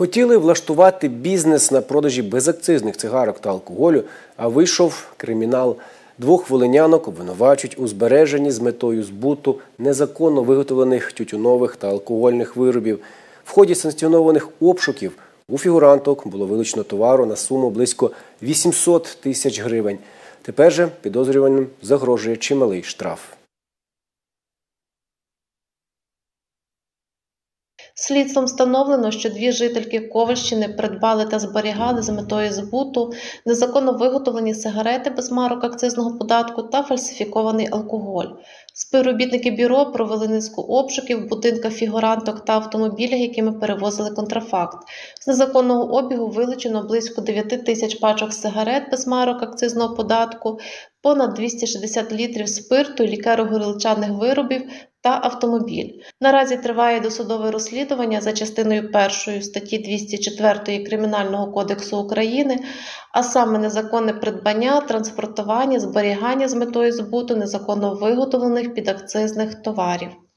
Хотіли влаштувати бізнес на продажі безакцизних цигарок та алкоголю, а вийшов кримінал. 2 волинянок обвинувачують у збереженні з метою збуту незаконно виготовлених тютюнових та алкогольних виробів. В ході санкціонованих обшуків у фігуранток було вилучено товару на суму близько 800 тисяч гривень. Тепер же підозрюваним загрожує чималий штраф. Слідством встановлено, що 2 жительки Ковальщини придбали та зберігали з метою збуту незаконно виготовлені сигарети без марок акцизного податку та фальсифікований алкоголь. Співробітники бюро провели низку обшуків в будинках фігуранток та автомобілях, якими перевозили контрафакт. З незаконного обігу вилучено близько 9 тисяч пачок сигарет без марок акцизного податку, понад 260 літрів спирту, лікеро-горілчаних виробів та автомобіль. Наразі триває досудове розслідування за частиною 1 статті 204 Кримінального кодексу України, а саме незаконне придбання, транспортування, зберігання з метою збуту незаконно виготовлених підакцизних товарів.